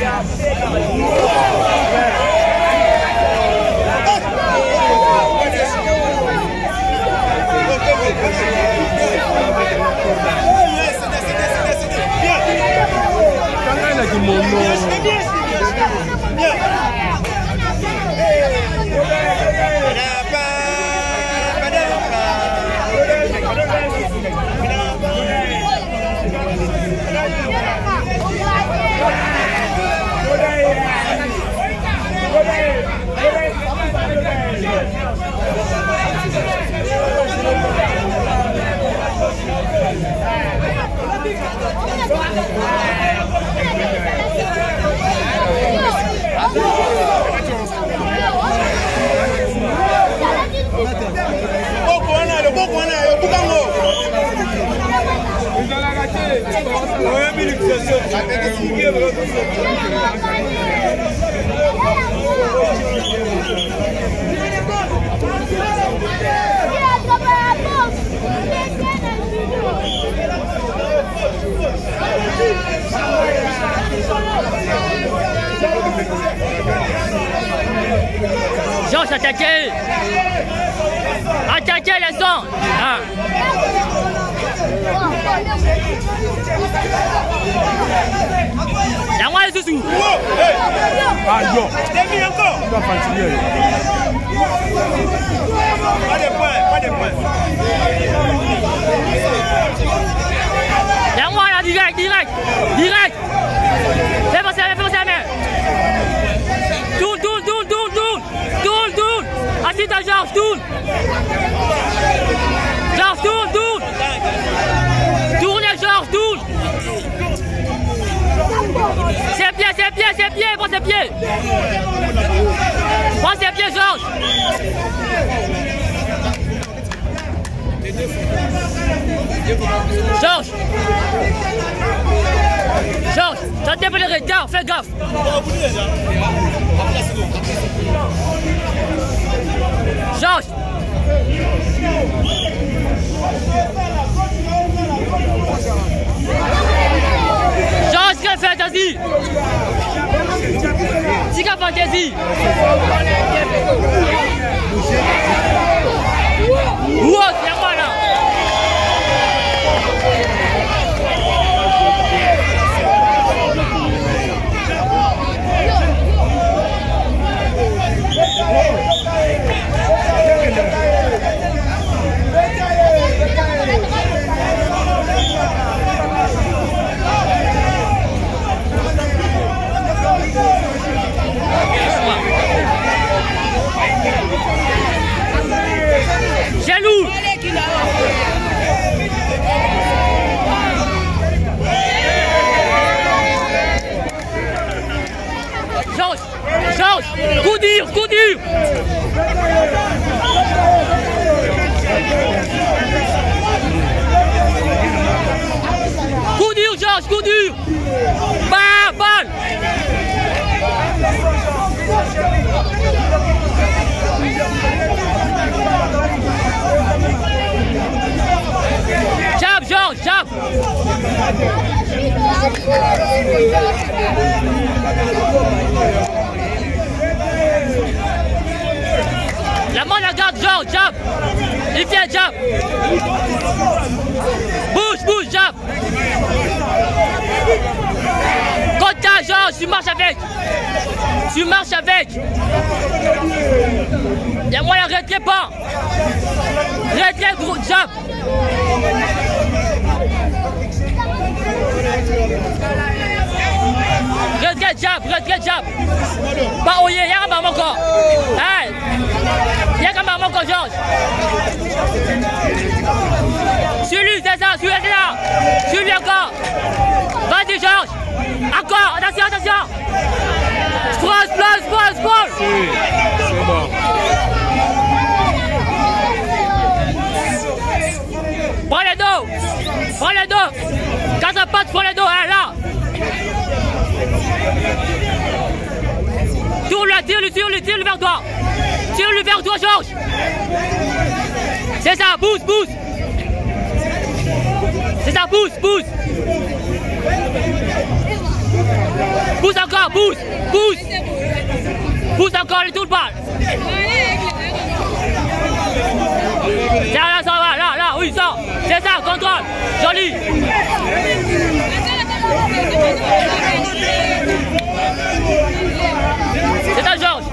Georges, attaquez! Attaquez les sons! Ah. La moi est sous! Ah non! Demi encore! Tu dois continuer. Pas de points, pas de points. La moi là, direct! Fais passer la main! Tourne! Assis à Georges, tourne! Georges, tourne! Tournez, Georges, tourne! Ses pieds, prends ses pieds! Prends ses pieds, Georges! Georges, ça te fait le gaffe, fais gaffe! Georges! Georges, quelle fantaisie! C'est quelle fantaisie! Wow, c'est moi là! Jaloux! Georges! Coup dur! Coup dur, Georges! Coup dur! Balle! Jab, Georges, jab! La main la garde, Georges, jab! Il fait un jab! Bouge, jab! Contact, Georges, tu marches avec! Et moi, il retrait pas! Retrait, gros, jab! Retrait, jab! Pas ouillé, il y a un maman encore! Il y a un maman encore, Georges! Suis-lui, c'est ça! Suis-lui encore! Vas-y, Georges! Encore! Attention! Sprint! C'est bon. Prends les dos! Quand ça passe, prends les dos, là! Tire-le vers toi! Tire-le vers toi, Georges! C'est ça, pousse! C'est ça, pousse! Pousse encore, pousse. Pousse. Pousse encore, il tourne pas. Là, ça va, là, oui, ça. C'est ça, contrôle. Joli. C'est ça, Georges.